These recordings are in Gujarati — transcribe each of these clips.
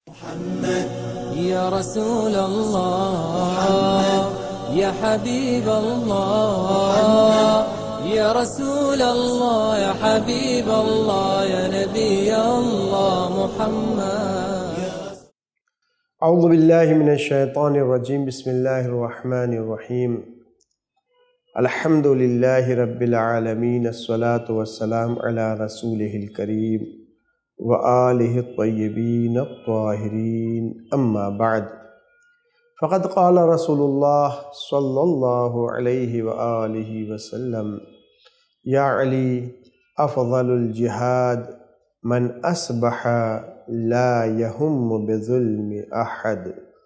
يا رسول الله يا حبيب الله يا رسول الله يا حبيب الله يا نبي الله محمد. أعوذ بالله من الشيطان الرجيم. بسم الله الرحمن الرحيم. الحمد لله رب العالمين. الصلاة والسلام على رسوله الكريم وآله الطيبين الطاهرين. أما بعد، فقد قال رسول الله صلى الله عليه وآله وسلم: يا علي، أفضل الجهاد من أصبح لا يهم بظلم أحد.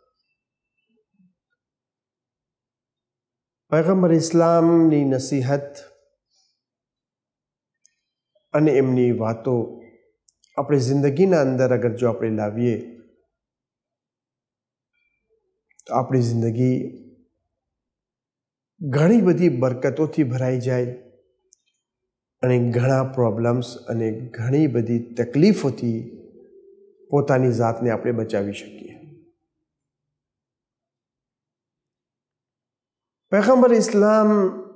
पैगंबर इस्लामની નસીહત અને એમની વાતો આપણી જિંદગીના અંદર અગર જો આપણે લાવીએ તો આપણી જિંદગી ઘણી બધી બરકતોથી ભરાઈ જાય અને ઘણા પ્રોબ્લેમ્સ અને ઘણી બધી તકલીફોથી પોતાની જાતને આપણે બચાવી શકીએ. पैगंबर इस्लाम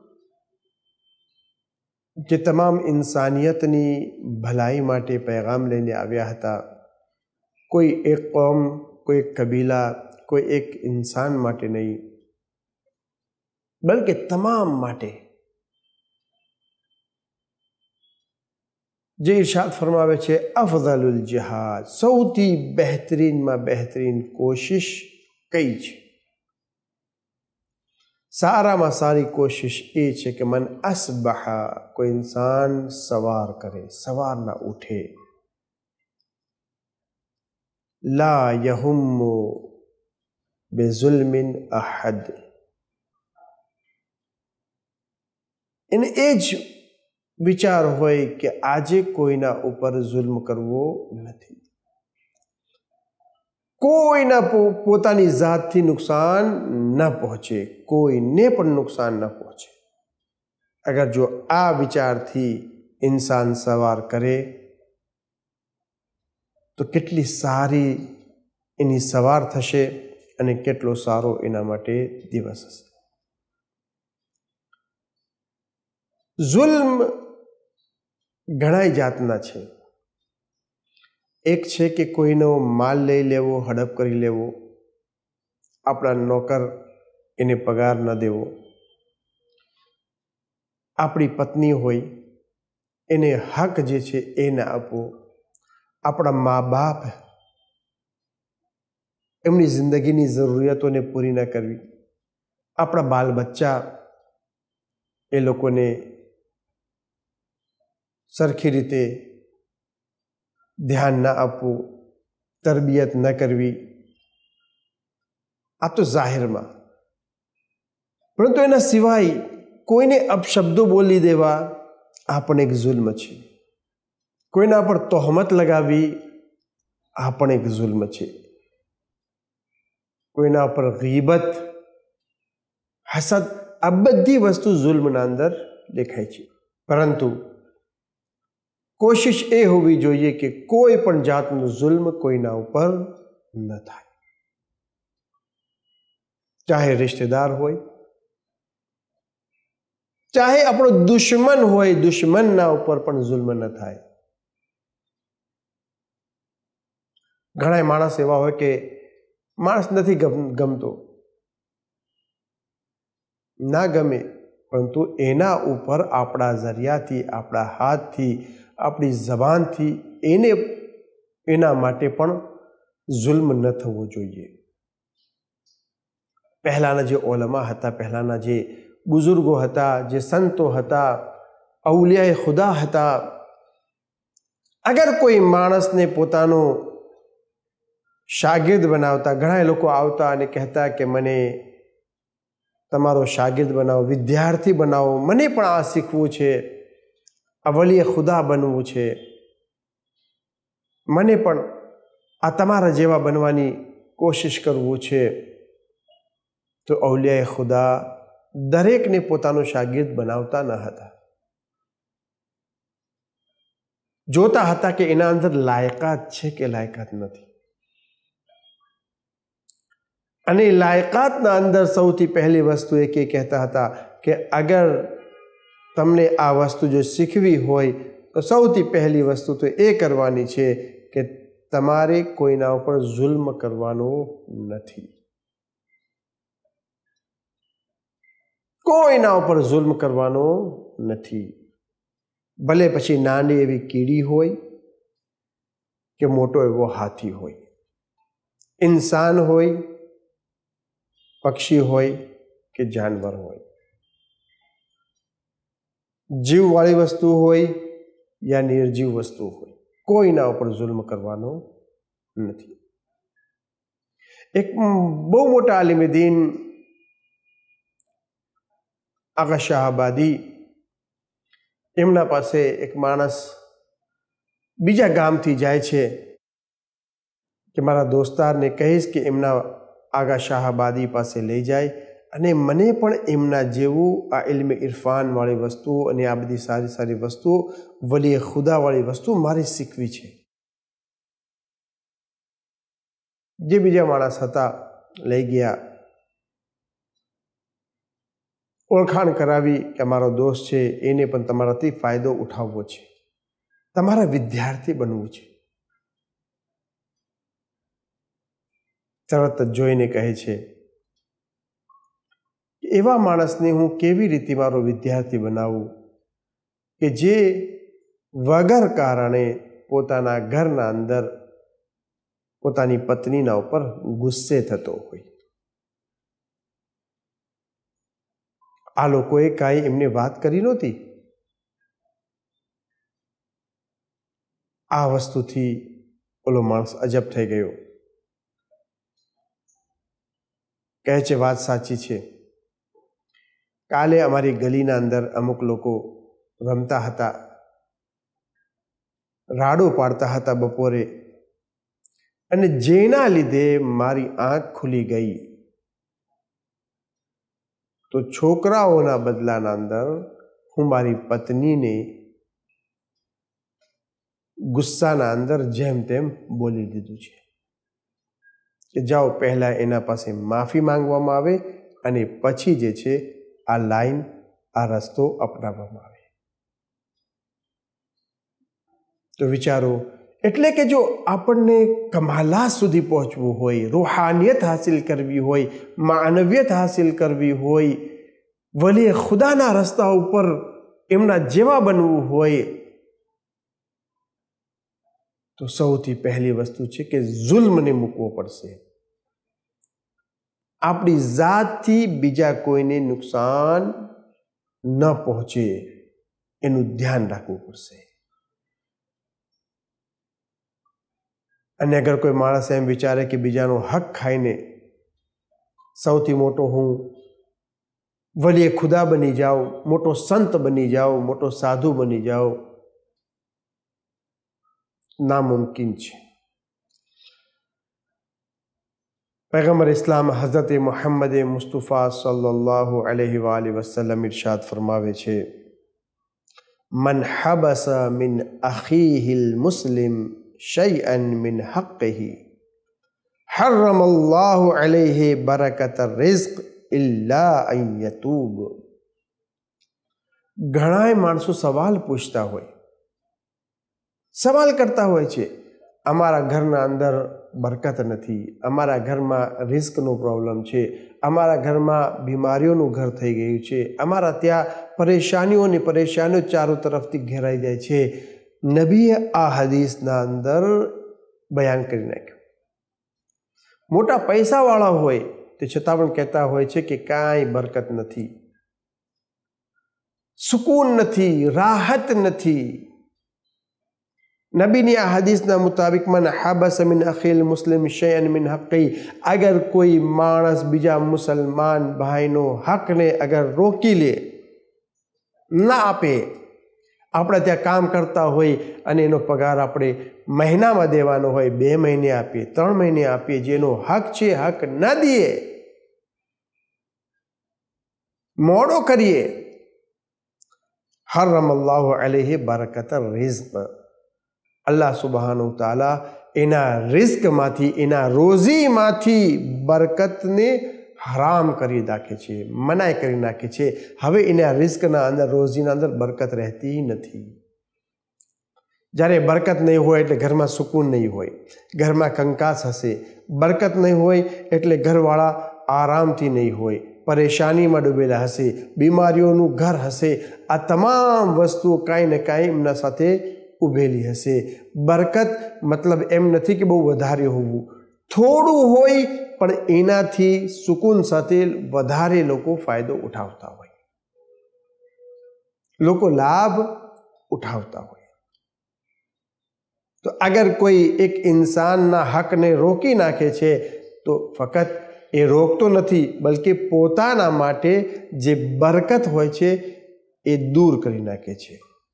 જે તમામ ઇન્સાનિયતની ભલાઈ માટે पैगाम લઈને આવ્યા હતા, કોઈ એક કોમ, કોઈ એક કબીલા, કોઈ એક ઇન્સાન માટે નહીં, બલકે તમામ માટે. જે ઇરશાદ ફરમાવે છે, અફઝલુલ જિહાદ, સૌથી બહેતરીનમાં બહેતરીન કોશિશ કઈ છે? સારામાં સારી કોશિશ એ છે કે મન અસબહા, કોઈ ઇન્સાન સવાર કરે, સવારના ઉઠે, લા યહુમ્મુ બેઝુલ્મિન અહદ, એને એ જ વિચાર હોય કે આજે કોઈના ઉપર જુલ્મ કરવો નથી, કોઈના પોતાની જાતથી નુકસાન ન પહોંચે, કોઈને પણ નુકસાન ન પહોંચે. અગર જો આ વિચારથી ઇન્સાન સવાર કરે તો કેટલી સારી એની સવાર થશે અને કેટલો સારો એના માટે દિવસ હશે. જુલ્મ ઘણા જાતના છે. એક છે કે કોઈનો માલ લઈ લેવો, હડપ કરી લેવો, આપણા નોકર એને પગાર ન દેવો, આપણી પત્ની હોય એને હક જે છે એ ન આપવો, આપણા મા બાપ એમની જિંદગીની જરૂરિયાતોને પૂરી ન કરવી, આપણા બાલ બચ્ચા એ લોકોને સરખી રીતે ધ્યાન ના આપવું, તરબિયત ન કરવી. આ તો જાહેરમાં. પરંતુ એના સિવાય કોઈને અપશબ્દો બોલી દેવા આ પણ એક જુલ્મ છે. કોઈના પર તોહમત લગાવી આ પણ એક જુલ્મ છે. કોઈના પર ગીબત, હસદ, આ બધી વસ્તુ જુલ્મના અંદર દેખાય છે. પરંતુ કોશિશ એ હોવી જોઈએ કે કોઈ પણ જાતનું જુલ્મ કોઈના ઉપર ન થાય. ચાહે રિશ્તેદાર હોય, ચાહે આપણો દુશ્મન હોય, દુશ્મનના ઉપર પણ જુલ્મ ન થાય. ઘણા માણસ એવા હોય કે માણસ નથી ગમતો, ના ગમે, પરંતુ એના ઉપર આપણા જરિયાથી, આપણા હાથથી, આપણી જબાનથી એને એના માટે પણ જુલ્મ ન થવો જોઈએ. પહેલાના જે ઓલમા હતા, પહેલાના જે બુઝુર્ગો હતા, જે સંતો હતા, અવલિયાએ ખુદા હતા, અગર કોઈ માણસને પોતાનો શાગિર્દ બનાવતા, ઘણા લોકો આવતા અને કહેતા કે મને તમારો શાગિર્દ બનાવો, વિદ્યાર્થી બનાવો, મને પણ આ શીખવું છે, અવલિય ખુદા બનવું છે, મને પણ આ તમારા જેવા બનવાની કોશિશ કરવું છે. તો અવલિયાએ ખુદા દરેકને પોતાનો શાગિર્દ બનાવતા ન હતા. જોતા હતા કે એના અંદર લાયકાત છે કે લાયકાત નથી. અને લાયકાતના અંદર સૌથી પહેલી વસ્તુ એ કહેતા હતા કે અગર તમને આ વસ્તુ જો શીખવી હોય તો સૌથી પહેલી વસ્તુ તો એ કરવાની છે કે તમારે કોઈના ઉપર જુલ્મ કરવાનો નથી. કોઈના ઉપર જુલ્મ કરવાનો નથી. ભલે પછી નાની એવી કીડી હોય કે મોટો એવો હાથી હોય, ઇન્સાન હોય, પક્ષી હોય કે જાનવર હોય, જીવવાળી વસ્તુ હોય યા નિર્જીવ વસ્તુ હોય, કોઈના ઉપર જુલ્મ કરવાનો નથી. એક બહુ મોટા આલિમે દીન આગા શાહબાદી, એમના પાસે એક માણસ બીજા ગામથી જાય છે કે મારા દોસ્તારને કહીશ કે એમના આગા શાહબાદી પાસે લઈ જાય અને મને પણ એમના જેવું આ ઇલ્મે ઇરફાનવાળી વસ્તુ અને આ બધી સારી સારી વસ્તુઓ, વલી ખુદાવાળી વસ્તુ મારે શીખવી છે. જે બીજા માણસ હતા લઈ ગયા, ઓળખાણ કરાવી કે મારો દોસ્ત છે, એને પણ તમારાથી ફાયદો ઉઠાવવો છે, તમારા વિદ્યાર્થી બનવું છે. તરત જ જોઈને કહે છે એવા માણસને હું કેવી રીતે મારો વિદ્યાર્થી બનાવું કે જે વગર કારણે પોતાના ઘરના અંદર પોતાની પત્નીના ઉપર ગુસ્સે થતો હોય. આ લોકોએ કાંઈ એમને વાત કરી નહોતી. આ વસ્તુથી ઓલો માણસ અજબ થઈ ગયો. કહે છે વાત સાચી છે. કાલે અમારી ગલીના અંદર અમુક લોકો રમતા હતા, રાડો પાડતા હતા બપોરે, અને જેના લીધે મારી આંખ ખુલી ગઈ. તો છોકરાઓના બદલાના અંદર હું મારી પત્નીને ગુસ્સાના અંદર જેમ તેમ બોલી દીધું છે કે જાઓ પહેલા એના પાસે માફી માંગવામાં આવે અને પછી જે છે આ લાઈન, આ રસ્તો અપનાવવામાં આવે. તો વિચારો, એટલે કે જો આપણને કમાલાત સુધી પહોંચવું હોય, રૂહાનિયત હાસિલ કરવી હોય, માનવિયત હાસિલ કરવી હોય, વલી ખુદાના રસ્તા ઉપર એમના જેવા બનવું હોય, તો સૌથી પહેલી વસ્તુ છે કે જુલ્મને મૂકવો પડશે. આપણી જાતથી બીજા કોઈને નુકસાન ન પહોંચે એનું ધ્યાન રાખવું પડશે. અને અગર કોઈ માણસ એમ વિચારે કે બીજાનો હક ખાઈને સૌથી મોટો હું વલી ખુદા બની જાઉં, મોટો સંત બની જાઉં, મોટો સાધુ બની જાઉં, નામુમકિન છે. पैगम्बर इस्लाम हज़रत मोहम्मद मुस्तफ़ा सल्लल्लाहु अलैहि वसल्लम इरशाद फरमावे छे, मन हबस मिन अखीहिल मुस्लिम शयअन मिन हक़्क़िही हर्रमल्लाहु अलैहि बरकत रिज़्क़ इल्ला अन यतूब. घणाय माणसो सवाल पूछता होय, सवाल करता होय छे, અમારા ઘરના અંદર બરકત નથી, અમારા ઘરમાં રિસ્કનો પ્રોબ્લેમ છે, અમારા ઘરમાં બીમારીઓનું ઘર થઈ ગયું છે, અમારા ત્યાં પરેશાનીઓ ચારો તરફથી ઘેરાઈ જાય છે. નબીએ આ હદીસના અંદર બયાન કરી નાખ્યું. મોટા પૈસાવાળા હોય તે છતાં પણ કહેતા હોય છે કે કાંઈ બરકત નથી, સુકૂન નથી, રાહત નથી. નબીની આ હદીસના મુતાબિક મન હબસ મિન અખીલ મુસ્લિમ શૈઅન મિન હક્કી, અગર કોઈ માણસ બીજા મુસલમાન ભાઈનો હકને અગર રોકી લે, ના આપે, આપણે ત્યાં કામ કરતા હોય અને એનો પગાર આપણે મહિનામાં દેવાનો હોય, 2 મહિને આપીએ, 3 મહિને આપીએ, જેનો હક છે હક ના દઈએ, મોડો કરીએ, હર્રમલ્લાહુ અલૈહિ બરકત રિઝ્ક, અલ્લાહ સુબહાનહુ તઆલા એના રિસ્કમાંથી, એના રોજીમાંથી બરકતને હરામ કરી નાખે છે, મનાઈ કરી નાખે છે. હવે એના રિસ્કના અંદર, રોજીના અંદર બરકત રહેતી નથી. જ્યારે બરકત નહીં હોય એટલે ઘરમાં સુકૂન નહીં હોય, ઘરમાં કંકાસ હશે. બરકત નહીં હોય એટલે ઘરવાળા આરામથી નહીં હોય, પરેશાનીમાં ડૂબેલા હશે, બીમારીઓનું ઘર હશે. આ તમામ વસ્તુઓ કાંઈ ને કાંઈ એમના સાથે ઉભેલી હશે. બરકત મતલબ એમ નથી કે બહુ વધારે હોવું, થોડું હોય પણ એનાથી સુકૂન સાથે વધારે લોકો ફાયદો ઉઠાવતા હોય, લોકો લાભ ઉઠાવતા હોય. તો અગર કોઈ એક ઇન્સાનના હકને રોકી નાખે છે તો ફક્ત એ રોકતો નથી, બલકે પોતાના માટે જે બરકત હોય છે એ દૂર કરી નાખે છે.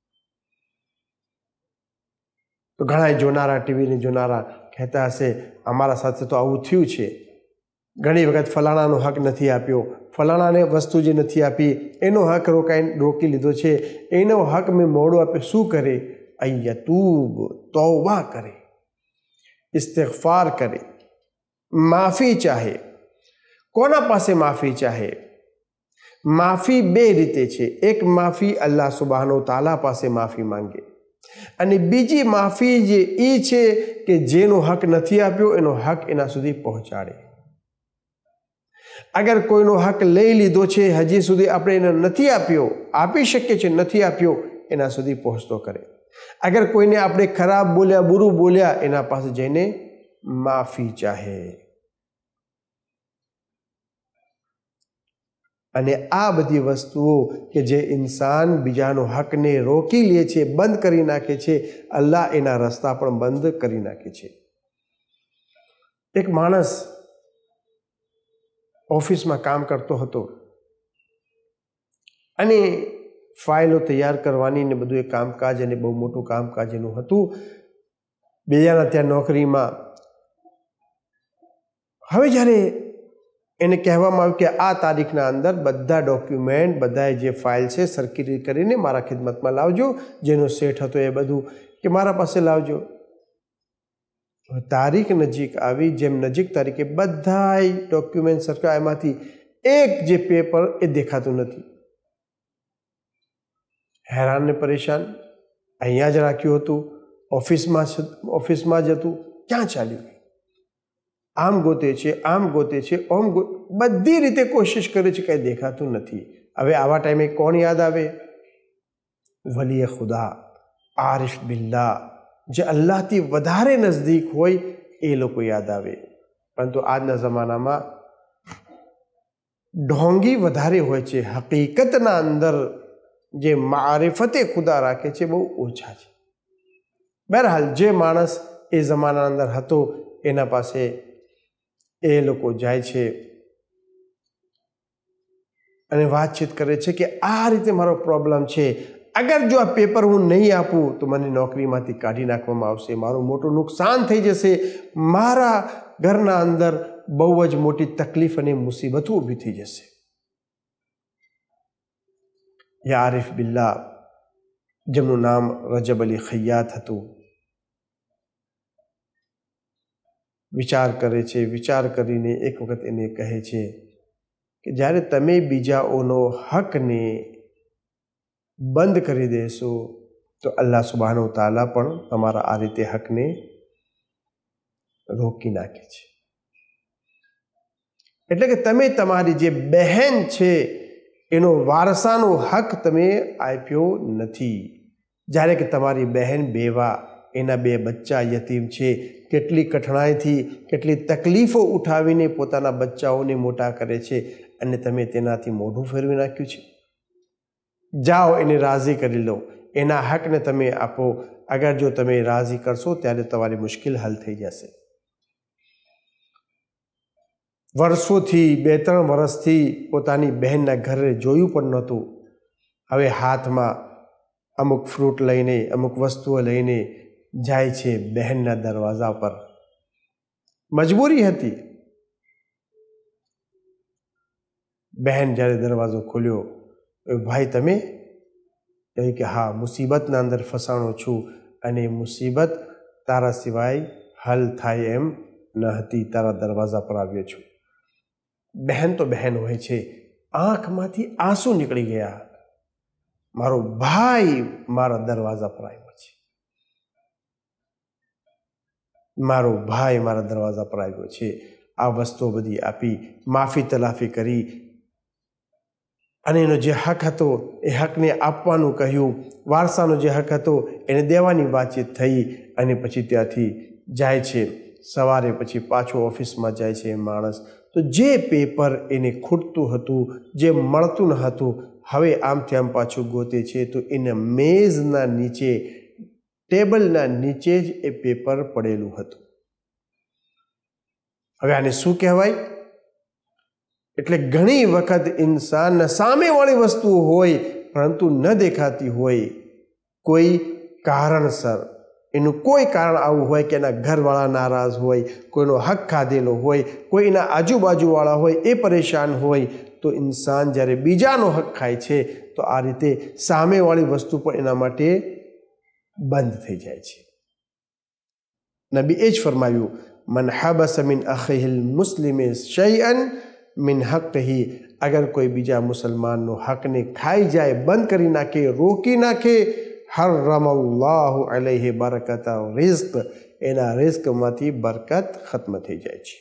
તો ઘણા જોનારા, ટીવીને જોનારા કહેતા હશે, અમારા સાથે તો આવું થયું છે. ઘણી વખત ફલાણાનો હક નથી આપ્યો, ફલાણાને વસ્તુ જે નથી આપી એનો હક રોકી લીધો છે, એનો હક મેં મોડો આપ્યો. શું કરે? અયતૂબ, તૌબા કરે, ઇસ્તિગફાર કરે, માફી ચાહે. કોના પાસે માફી ચાહે? માફી બે રીતે છે. એક માફી અલ્લાહ સુબહાનો તાલા પાસે માફી માંગે, અને બીજી માફી જે એ છે કે જેનો હક નથી આપ્યો એનો હક એના સુધી પહોંચાડે. અગર કોઈનો હક લઈ લીધો છે, હજી સુધી આપણે એને નથી આપ્યો, આપી શકીએ છીએ, નથી આપ્યો, એના સુધી પહોંચતો કરે. અગર કોઈને આપણે ખરાબ બોલ્યા, બુરું બોલ્યા, એના પાસે જઈને માફી ચાહે. અને આ બધી વસ્તુઓ કે જે ઇન્સાન બીજાનો હકને રોકી લે છે, બંધ કરી નાખે છે, અલ્લાહ એના રસ્તા પણ બંધ કરી નાખે છે. એક માણસ ઓફિસમાં કામ કરતો હતો અને ફાઇલો તૈયાર કરવાની ને બધું એ કામકાજ, અને બહુ મોટું કામકાજ એનું હતું. બીજાના ત્યાં નોકરીમાં. હવે જ્યારે એને કહેવામાં આવ્યું કે આ તારીખના અંદર બધા ડોક્યુમેન્ટ, બધા જે ફાઇલ છે સરખી કરીને મારા ખિદમતમાં લાવજો, જેનો સેટ હતો એ બધું કે મારા પાસે લાવજો. તારીખ નજીક આવી, જેમ નજીક તારીખે બધા ડોક્યુમેન્ટ સરખા, એમાંથી એક જે પેપર એ દેખાતું નથી. હેરાન ને પરેશાન. અહીંયા જ રાખ્યું હતું, ઓફિસમાં જ હતું, ક્યાં ચાલ્યું? આમ ગોતે છે, આમ ગોતે છે, બધી રીતે કોશિશ કરે છે, કંઈ દેખાતું નથી. હવે આવા ટાઈમે કોણ યાદ આવે? વલીએ ખુદા, આરિફ બિલ્લાહ, જે અલ્લાહથી વધારે નજદીક હોય એ લોકો યાદ આવે. પરંતુ આજના જમાનામાં ઢોંગી વધારે હોય છે, હકીકતના અંદર જે મારિફતે ખુદા રાખે છે બહુ ઓછા છે. બહરહાલ, જે માણસ એ જમાના અંદર હતો એના પાસે એ લોકો જાય છે અને વાતચીત કરે છે કે આ રીતે મારો પ્રોબ્લેમ છે, અગર જો આ પેપર હું નહીં આપું તો મને નોકરીમાંથી કાઢી નાખવામાં આવશે, મારું મોટું નુકસાન થઈ જશે, મારા ઘરના અંદર બહુ જ મોટી તકલીફ અને મુસીબતો ઊભી થઈ જશે. યા આરિફ બિલ્લાહ, જેમનું નામ રજબ અલી ખૈયાત હતું, વિચાર કરે છે. વિચાર કરીને એક વખત એને કહે છે કે જ્યારે તમે બીજાઓનો હકને બંધ કરી દેશો તો અલ્લાહ સુબહાનો તાલા પણ તમારા આ રીતે હકને રોકી નાખે છે. એટલે કે તમે તમારી જે બહેન છે એનો વારસાનો હક તમે આપ્યો નથી. જ્યારે કે તમારી બહેન બેવા, એના બે બચ્ચા યતીમ છે, કેટલી કઠણાઈથી, કેટલી તકલીફો ઉઠાવીને પોતાના બચ્ચાઓને મોટા કરે છે, અને તમે તેનાથી મોઢું ફેરવી નાખ્યું છે. જાઓ, એને રાજી કરી લો, એના હકને તમે આપો. અગર જો તમે રાજી કરશો ત્યારે તમારી મુશ્કેલ હલ થઈ જશે. વર્ષોથી, 2-3 વર્ષથી પોતાની બહેનના ઘરે જોયું પણ નહોતું. હવે હાથમાં અમુક ફ્રૂટ લઈને, અમુક વસ્તુઓ લઈને જાય છે બહેનના દરવાજા પર. મજબૂરી હતી. બહેન જ્યારે દરવાજો ખોલ્યો, ભાઈ તમે? કહ્યું કે હા, મુસીબતના અંદર ફસાણો છું, અને મુસીબત તારા સિવાય હલ થાય એમ ન હતી, તારા દરવાજા પર આવ્યો છું. બહેન તો બહેન હોય છે. આંખમાંથી આંસુ નીકળી ગયા. મારો ભાઈ મારા દરવાજા પર આવ્યો છે, મારો ભાઈ મારા દરવાજા પર આવ્યો છે. આ વસ્તુઓ બધી આપી, માફી તલાફી કરી અને એનો જે હક હતો એ હકને આપવાનું કહ્યું. વારસાનો જે હક હતો એને દેવાની વાતચીત થઈ અને પછી ત્યાંથી જાય છે. સવારે પછી પાછો ઓફિસમાં જાય છે એ માણસ. તો જે પેપર એને ખૂટતું હતું, જે મળતું ન હતું, હવે આમથી આમ પાછું ગોતે છે તો એના મેઝના નીચે, ટેબલના નીચે જ એ પેપર પડેલું હતું. હવે આને શું કહેવાય? એટલે ઘણી વખત ઇન્સાનના સામેવાળી વસ્તુઓ હોય પરંતુ ન દેખાતી હોય, કોઈ કારણસર, એનું કોઈ કારણ આવું હોય કે એના ઘરવાળા નારાજ હોય, કોઈનો હક ખાધેલો હોય, કોઈના આજુબાજુવાળા હોય એ પરેશાન હોય, તો ઇન્સાન જ્યારે બીજાનો હક ખાય છે તો આ રીતે સામેવાળી વસ્તુ પણ એના માટે બંધ થઈ જાય છે. નબી એ જ ફરમાવ્યું, મન હબસ મિન અખિહિલ મુસ્લિમે શૈઅન મિન હક્કિહી, અગર કોઈ બીજા મુસલમાનનો હકને ખાઈ જાય, બંધ કરી નાખે, રોકી નાખે, હર્રમલ્લાહુ અલૈહિ બરકત રિઝ્ક, એના રિઝ્કમાંથી બરકત ખત્મ થઈ જાય છે.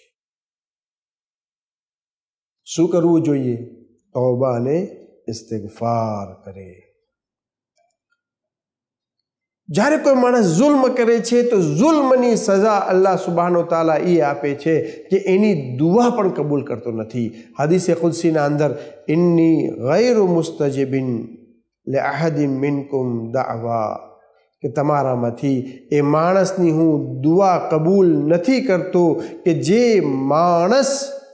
શું કરવું જોઈએ? તૌબા અને ઇસ્તિગફાર કરે. જ્યારે કોઈ માણસ જુલ્મ કરે છે તો જુલ્મની સજા અલ્લાહ સુબહાનો તાલા એ આપે છે કે એની દુઆ પણ કબૂલ કરતો નથી. હદીસે કુદસીના અંદર, ઇન્ની ગૈરુ મુસ્તજિબિન લિઅહદિન મિનકુમ દઅવા, કે તમારામાંથી એ માણસની હું દુઆ કબૂલ નથી કરતો કે જે માણસ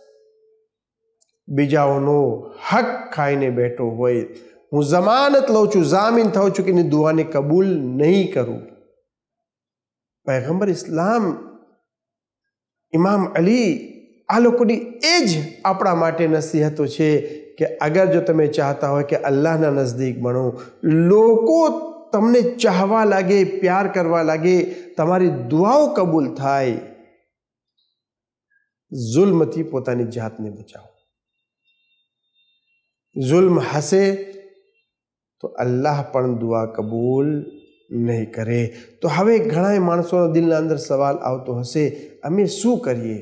બીજાઓનો હક ખાઈને બેઠો હોય. હું જમાનત લઉં છું, જામીન થાઉં છું કે એની દુઆને કબૂલ નહીં કરું. પૈગંબર ઇસ્લામ, ઇમામ અલી, આ લોકોની એ જ આપણા માટે નસીહતો છે કે અગર જો તમે ચાહતા હોય કે અલ્લાહના નજદીક બનો, લોકો તમને ચાહવા લાગે, પ્યાર કરવા લાગે, તમારી દુઆઓ કબૂલ થાય, જુલ્મથી પોતાની જાતને બચાવો. જુલ્મ હશે તો અલ્લાહ પણ દુઆ કબૂલ નહીં કરે. તો હવે ઘણા માણસોના દિલના અંદર સવાલ આવતો હશે, અમે શું કરીએ?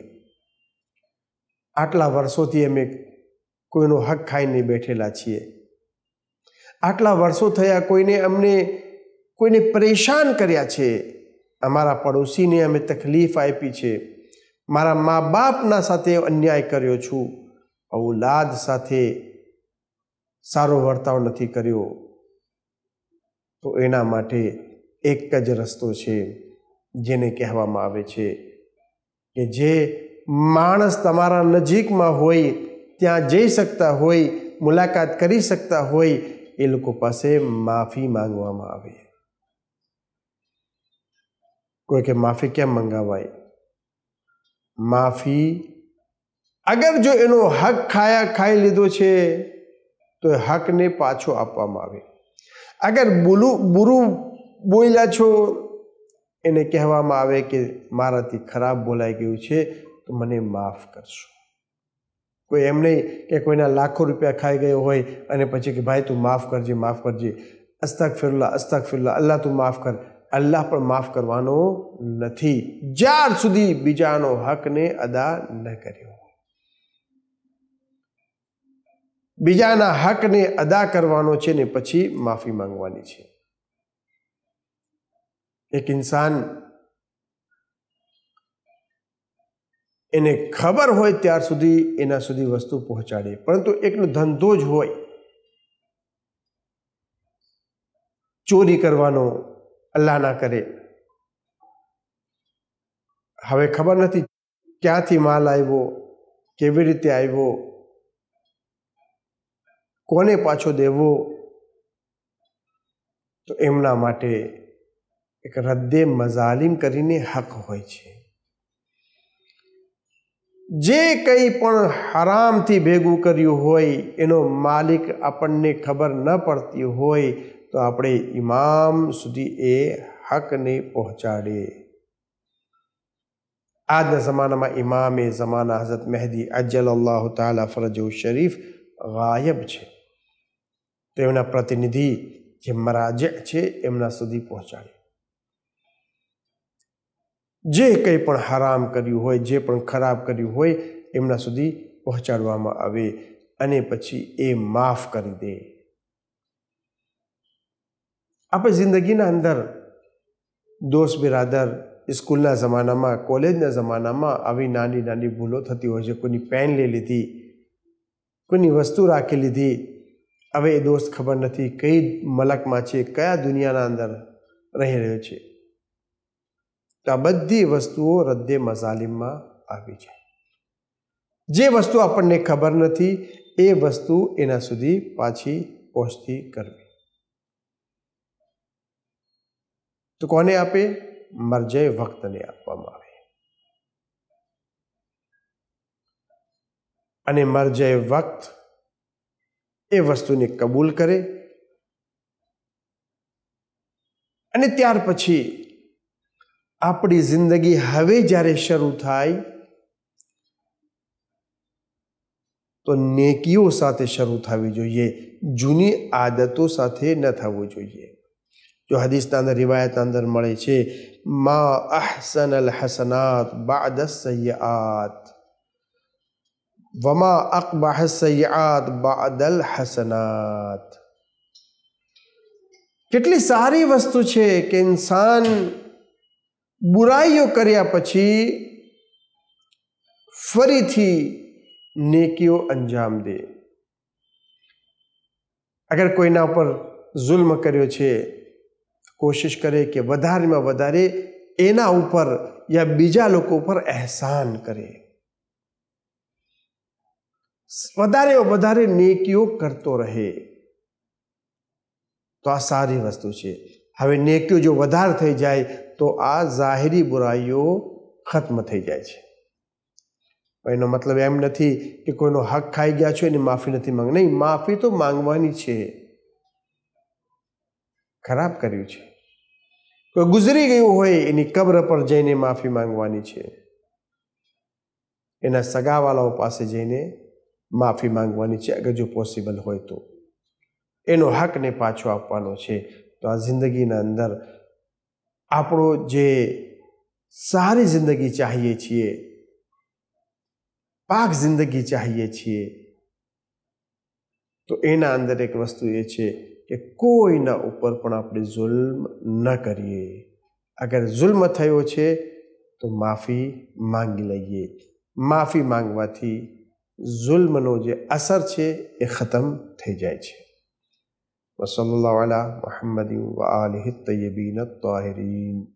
આટલા વર્ષોથી અમે કોઈનો હક ખાઈને બેઠેલા છીએ, આટલા વર્ષો થયા કોઈને પરેશાન કર્યા છે, અમારા પડોશીને અમે તકલીફ આપી છે, મારા મા બાપના સાથે અન્યાય કર્યો છું, ઔલાદ સાથે સારો વર્તાવ નથી કર્યો. તો એના માટે એક જ રસ્તો છે જેને કહેવામાં આવે છે કે જે માણસ તમારા નજીકમાં હોય, ત્યાં જઈ શકતા હોય, મુલાકાત કરી શકતા હોય, એ લોકો પાસે માફી માંગવામાં આવે. કોઈ કે માફી કેમ મંગાવાય? માફી, અગર જો એનો હક ખાઈ લીધો છે તો હકને પાછો આપવામાં આવે. અગર બુરું બોલ્યા છો, એને કહેવામાં આવે કે મારાથી ખરાબ બોલાઈ ગયું છે તો મને માફ કરશો. કોઈ એમ નહીં કે કોઈના લાખો રૂપિયા ખાઈ ગયો હોય અને પછી કે ભાઈ તું માફ કરજે, માફ કરજે, અસ્તગફિરુલ્લાહ, અસ્તગફિરુલ્લાહ, અલ્લાહ તું માફ કર. અલ્લાહ પણ માફ કરવાનો નથી જ્યાર સુધી બીજાનો હકને અદા ન કર્યો. બીજાના હકને અદા કરવાનો છે ને પછી માફી માંગવાની છે. એક ઇન્સાન, એને ખબર હોય ત્યાર સુધી એના સુધી વસ્તુ પહોંચાડે, પરંતુ એકનો ધંધો જ હોય ચોરી કરવાનો, અલ્લાહ ના કરે. હવે ખબર નથી ક્યાંથી માલ આવ્યો, કેવી રીતે આવ્યો, કોને પાછો દેવો, તો એમના માટે એક રદ્દે મઝાલિમ કરીને હક હોય છે. જે કંઈ પણ હરામથી ભેગું કર્યું હોય, એનો માલિક આપણને ખબર ન પડતી હોય તો આપણે ઇમામ સુધી એ હકને પહોંચાડે. આજના જમાનામાં ઇમામે જમાના હઝરત મહેદી અજ્જલ અલ્લાહુ તાલા ફરજહુ શરીફ ગાયબ છે. તો એમના પ્રતિનિધિ જે મરાજે છે એમના સુધી પહોંચાડે. જે કંઈ પણ હરામ કર્યું હોય, જે પણ ખરાબ કર્યું હોય એમના સુધી પહોંચાડવામાં આવે અને પછી એ માફ કરી દે. આપણે જિંદગીના અંદર દોસ્ત બિરાદર, સ્કૂલના જમાનામાં, કોલેજના જમાનામાં આવી નાની નાની ભૂલો થતી હોય છે. કોઈની પેન લઈ લીધી, કોઈની વસ્તુ રાખી લીધી. હવે એ દોસ્ત ખબર નથી કઈ મલકમાં છે, કયા દુનિયાના અંદર રહી રહ્યો છે. તો આ બધી વસ્તુઓ રદ્દે મઝાલિમમાં આવી છે. જે વસ્તુ આપણને ખબર નથી એ વસ્તુ એના સુધી પાછી પહોંચતી કરવી. તો કોને આપે? મરજે વક્તને આપવામાં આવે. અને મરજે વક્ત એ વસ્તુને કબૂલ કરે અને ત્યાર પછી આપણી જિંદગી હવે જ્યારે શરૂ થાય તો નેકીઓ સાથે શરૂ થવી જોઈએ, જૂની આદતો સાથે ન થવું જોઈએ. જો હદીસના અંદર, રિવાયતના અંદર મળે છે, મા અહસન અલ હસનાત બાદ સય્યાત વમા અકબહ સય્યાત બાદ અલ હસનાત. કેટલી સારી વસ્તુ છે કે ઇન્સાન બુરાઈઓ કર્યા પછી ફરીથી નેકીઓ અંજામ દે. અગર કોઈના ઉપર જુલ્મ કર્યો છે, કોશિશ કરે કે વધારેમાં વધારે એના ઉપર યા બીજા લોકો ઉપર અહેસાન કરે, વધારે વધારે નેકીઓ કરતો રહે. તો આ સારી વસ્તુ છે. હવે નેકીઓ જો વધારે થઈ જાય તો આ ઝાહિરી બુરાઈઓ ખત્મ થઈ જાય છે. એનો મતલબ એમ નથી કે કોઈનો હક ખાઈ ગયા છો એની માફી નથી માંગવી. નહીં, માફી તો માંગવાની છે. ખરાબ કર્યું છે, કોઈ ગુજરી ગયું હોય એની કબ્ર પર જઈને માફી માંગવાની છે. એના સગાવાલાઓ પાસે જઈને માફી માંગવાની છે, અગર જો પોસિબલ હોય તો. એનો હકને પાછો આપવાનો છે. તો આ જિંદગીના અંદર આપણો જે સારી જિંદગી ચાહીએ છીએ, પાક જિંદગી ચાહીએ છીએ, તો એના અંદર એક વસ્તુ એ છે કે કોઈના ઉપર પણ આપણે જુલ્મ ન કરીએ. અગર જુલ્મ થયો છે તો માફી માંગી લઈએ. માફી માંગવાથી જુલ્મનો જે અસર છે એ ખતમ થઈ જાય છે. વસલ્લલ્લાહુ અલા મુહમ્મદ વ આલિહિ તય્યબીન અત્તાહિરીન.